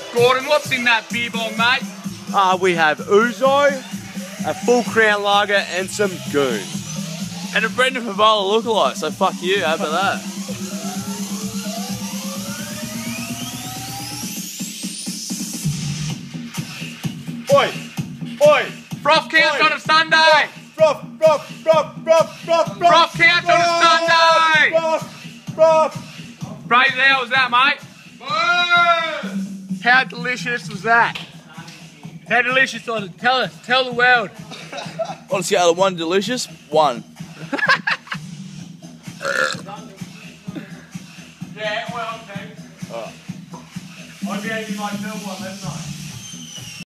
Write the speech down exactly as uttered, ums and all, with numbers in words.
Gordon, what's in that beer bong, mate? Uh, we have ouzo, a full crown lager, and some goon. And a Brendan Favola lookalike, so fuck you, how about that? Oi! Oi! Froth counts Oi. on a Sunday! Froth! Froth! Froth! Froth! Froth! Froth counts on a Sunday! Froth! Froth! Brady, how was that, mate? How delicious was that? How delicious was it? Tell us, tell the world. On a scale of one delicious, one. Yeah, well, thanks. Oh. I'd be eating my film one last night.